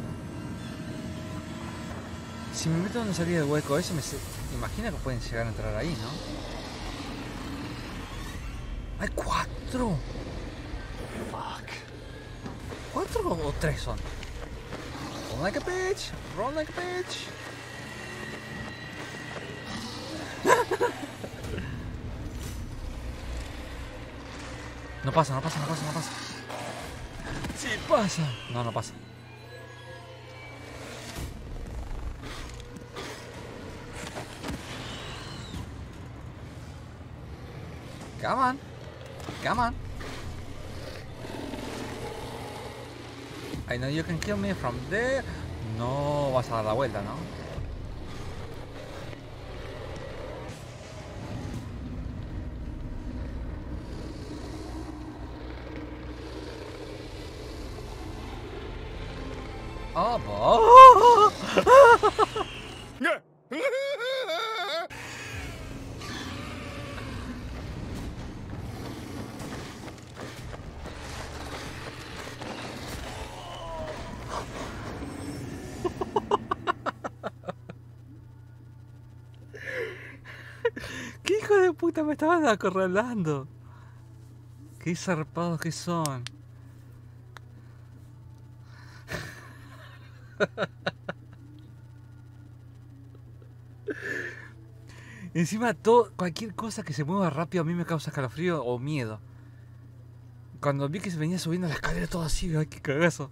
Si me meto donde salía del hueco ese, me se... imagina que pueden llegar a entrar ahí, ¿no? ¡Hay cuatro! Fuck. ¿Cuatro o tres son? Run like a bitch. Run like a bitch. No pasa, no pasa, no pasa, no pasa. Sí pasa. No, no pasa. Come on. Come on. I know you can kill me from there. No vas a dar la vuelta, ¿no? Oh, oh. ¿Qué hijo de puta me estaban acorralando? Qué zarpados que son. Encima todo, cualquier cosa que se mueva rápido a mí me causa escalofrío o miedo. Cuando vi que se venía subiendo la escalera todo así, ay, qué cagazo.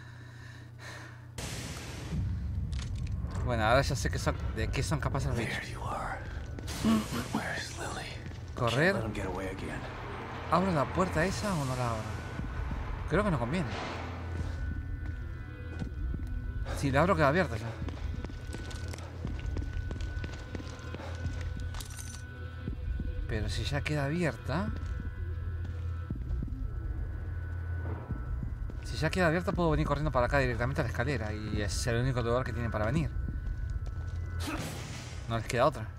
Bueno, ahora ya sé que son, de qué son capaces los bichos. Correr. ¿Abro la puerta esa o no la abro? Creo que no conviene. Si la abro queda abierta ya. Pero si ya queda abierta... Si Si ya queda abierta puedo venir corriendo para acá directamente a la escalera. Y es el único lugar que tienen para venir. No les queda otra.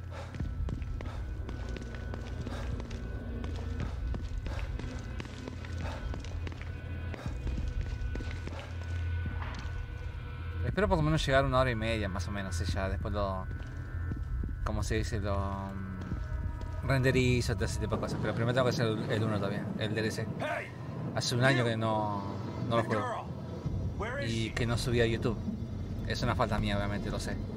Espero por lo menos llegar una hora y media más o menos. Y ya después lo... ¿Cómo se dice? Lo... um, renderizo, todo ese tipo de cosas. Pero primero tengo que hacer el uno todavía. El D L C. Hace un año que no, no lo juego. Y que no subí a YouTube. Es una falta mía, obviamente, lo sé.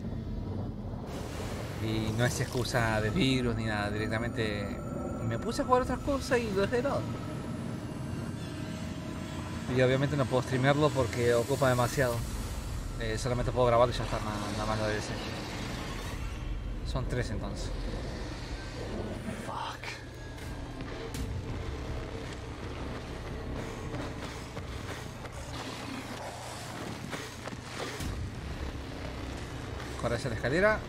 Y no es excusa de virus ni nada. Directamente me puse a jugar otras cosas y lo dejé de lado. Y obviamente no puedo streamearlo porque ocupa demasiado. Eh, solamente puedo grabarlo y ya está, nada, nada más lo D L C. Son tres entonces. Fuck. Corre hacia la escalera.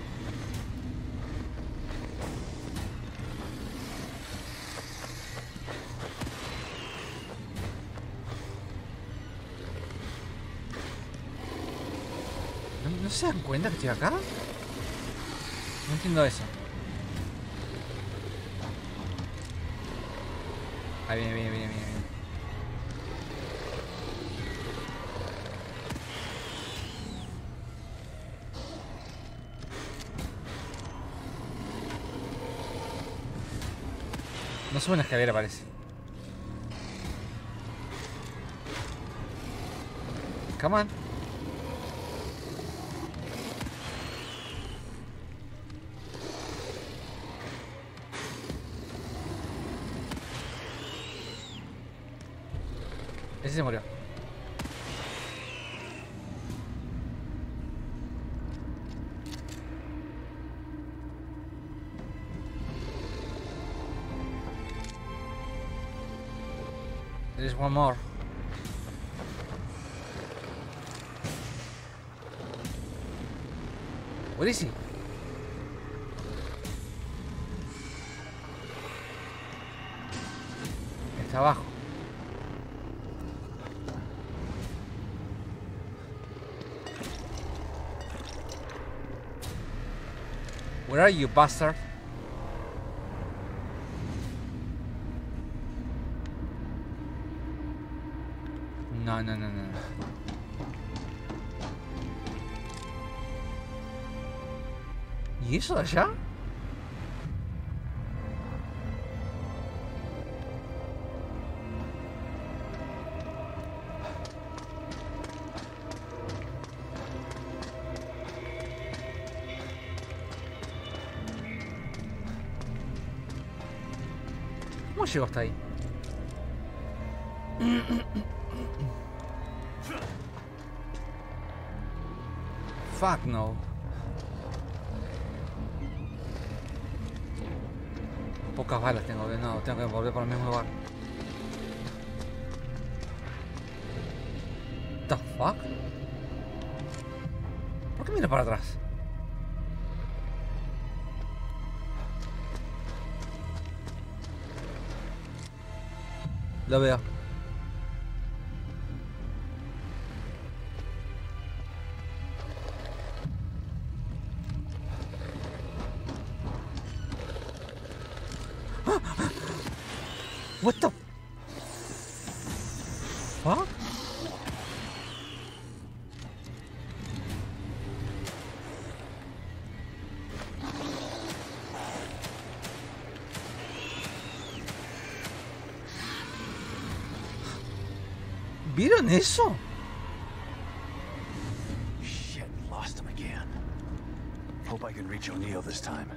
¿No, ¿No se dan cuenta que estoy acá? No entiendo eso. Ahí viene, viene, viene, viene, viene. No sube una escalera, parece. Come on. Ese se murió. There's one more. Where is he? Está abajo. Where are you, bastard? No, no, no, no. ¿Y eso de allá? ¿Cómo llegó hasta ahí? Fuck no. Pocas balas tengo, no, tengo que volver por el mismo lugar. The fuck? ¿Por qué mira para atrás? Lo veo. What the fuck? ¿Vieron eso? Shit, lost him again. Hope I can reach O'Neill this time.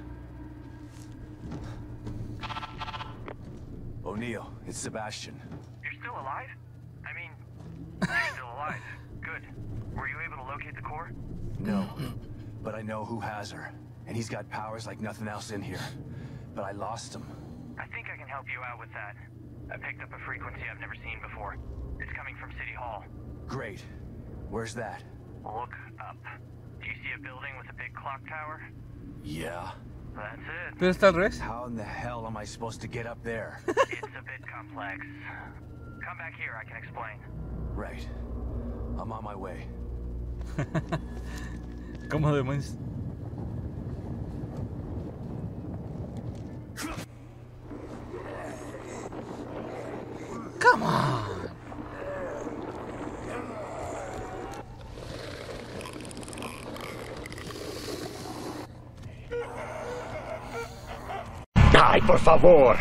O'Neill, it's Sebastian. You're still alive? I mean, you're still alive. Good. Were you able to locate the core? No, but I know who has her. And he's got powers like nothing else in here. But I lost him. I think I can help you out with that. I picked up a frequency I've never seen before. It's coming from City Hall. Great. Where's that? Look up. Do you see a building with a big clock tower? Yeah. That's it. ¿Pero está al revés? How in the hell am I supposed to get up there? It's a bit complex. Come back here, I can explain. Right. I'm on my way. ¿Cómo demonios? Come on. ¡Ay, por favor!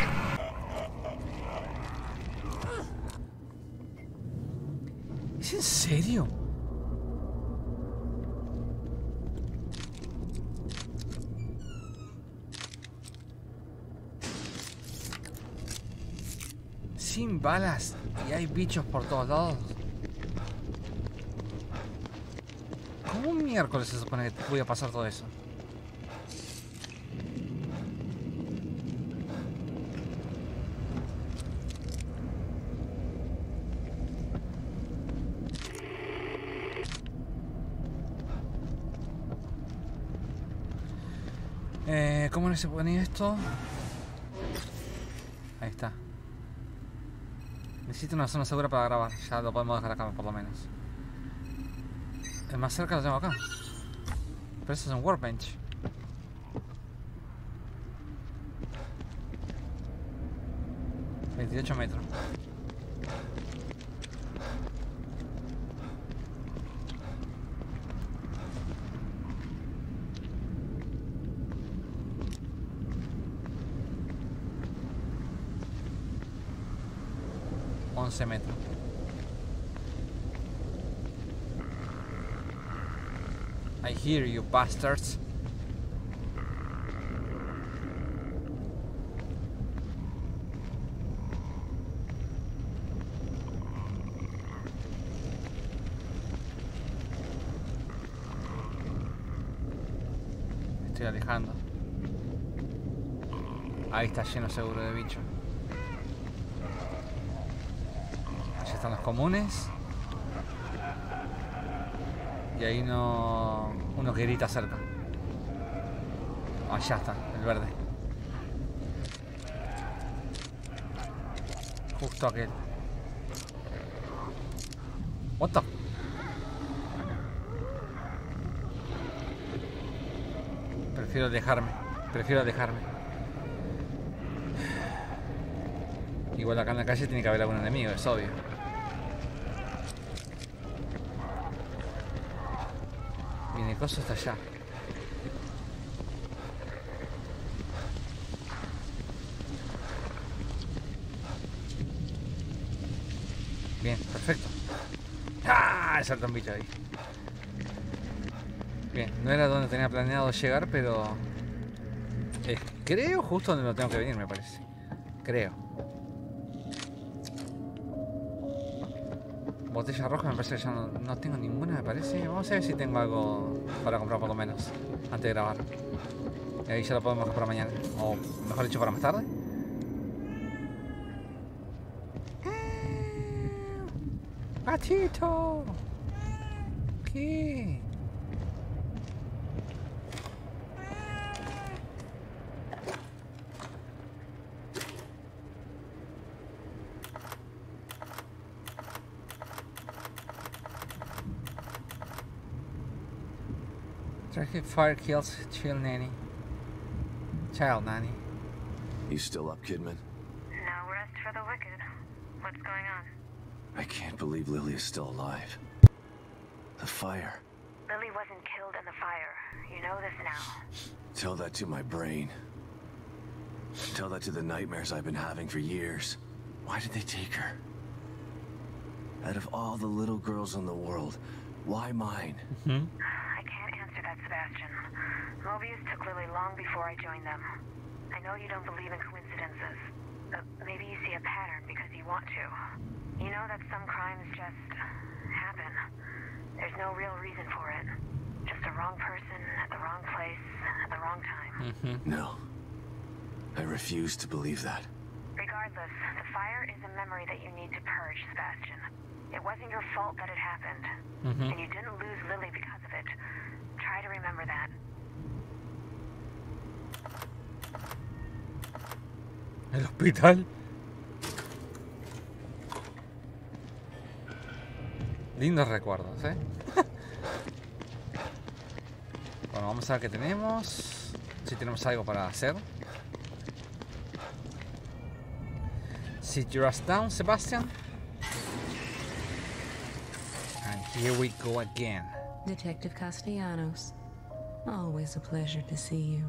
¿Es en serio? Sin balas y hay bichos por todos lados. ¿Cómo miércoles se supone que voy a pasar todo eso? Eh, ¿Cómo no se ponía esto? Ahí está. Necesito una zona segura para grabar. Ya lo podemos dejar acá por lo menos. El más cerca lo tengo acá. Pero eso es un workbench. veintiocho metros. once metros. I hear you bastards. Estoy alejando. Ahí está lleno seguro de bichos. Allí están los comunes. Y ahí no... uno que grita cerca. Allá está, el verde. Justo aquel. What the... Prefiero alejarme. Prefiero alejarme. Igual acá en la calle tiene que haber algún enemigo, es obvio. Bien, el coso está allá. Bien, perfecto. ¡Ah! Salta un bicho ahí. Bien, no era donde tenía planeado llegar, pero... Eh, creo justo donde no tengo que venir, me parece. Creo. Botella roja, me parece que ya no, no tengo ninguna, me parece. Vamos a ver si tengo algo para comprar por lo menos, antes de grabar. Y ahí ya lo podemos comprar mañana. O mejor dicho, para más tarde. ¡Gatito! ¿Qué? Tragic fire kills chill nanny. Child nanny. You still up, Kidman? No rest for the wicked. What's going on? I can't believe Lily is still alive. The fire. Lily wasn't killed in the fire. You know this now. Tell that to my brain. Tell that to the nightmares I've been having for years. Why did they take her? Out of all the little girls in the world, why mine? Mm-hmm. I can't answer that, Sebastian. Mobius took Lily long before I joined them. I know you don't believe in coincidences. But maybe you see a pattern because you want to. You know that some crimes just happen. There's no real reason for it. Just a wrong person at the wrong place at the wrong time. Mm-hmm. No. I refuse to believe that. Regardless, the fire is a memory that you need to purge, Sebastian. It wasn't your fault that it happened. Mm-hmm. And you didn't lose Lily because of it. Try to remember that. El hospital. Lindos recuerdos, ¿eh? Bueno, vamos a ver qué tenemos. Si tenemos algo para hacer. Sit your ass down, Sebastian. And here we go again. Detective Castellanos. Always a pleasure to see you.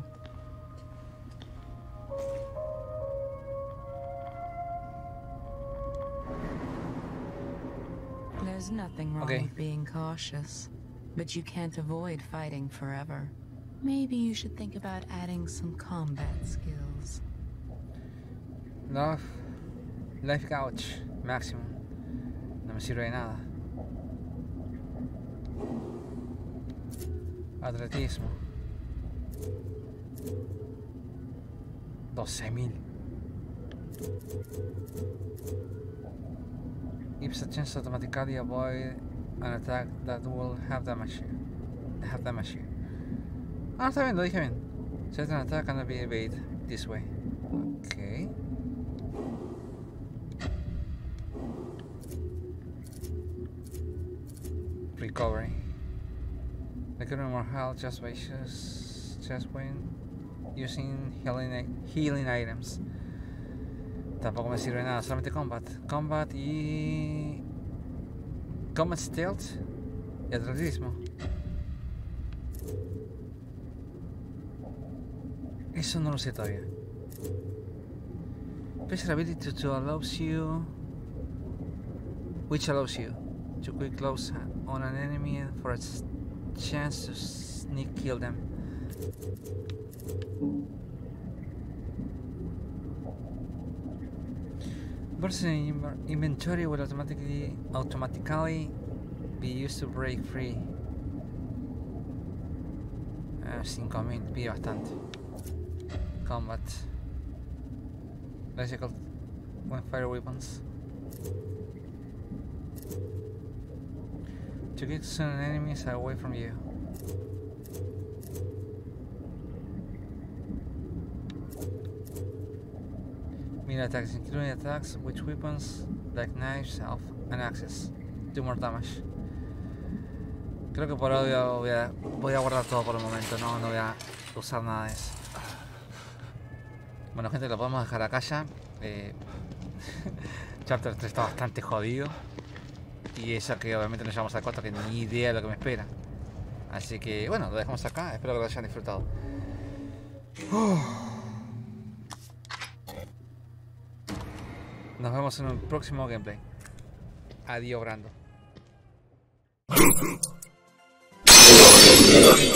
There's nothing wrong Okay. with being cautious, but you can't avoid fighting forever. Maybe you should think about adding some combat skills. No. Life couch. Máximo. No me sirve de nada. Atletismo. doce mil. Gives a chance to automatically avoid an attack that will have damage you. Have damage you. Ah, está bien, lo dije bien. Certain attack cannot be evaded this way. Okay. Recovery. Recovering more health just by just, just when using healing, healing items. Tampoco me sirve nada, solamente combat. Combat y... Combat stealth y atletismo. Eso no lo sé todavía. Special ability to allows you... Which allows you to quick close on an enemy for a chance to sneak kill them. Person inventory will automatically automatically be used to break free. Uh, cinco mil, pide bastante. Combat. Electrical fire weapons. To get certain enemies away from you. Melee attacks, including attacks with weapons like knives, self, and axes. Do more damage. Creo que por ahora voy a, voy a guardar todo por el momento, no, no voy a usar nada de eso. Bueno, gente, lo podemos dejar acá ya. Eh, Chapter tres está bastante jodido. Y eso que obviamente nos llevamos al cuatro, que ni idea de lo que me espera. Así que bueno, lo dejamos acá. Espero que lo hayan disfrutado. Nos vemos en un próximo gameplay. Adiós, Brando.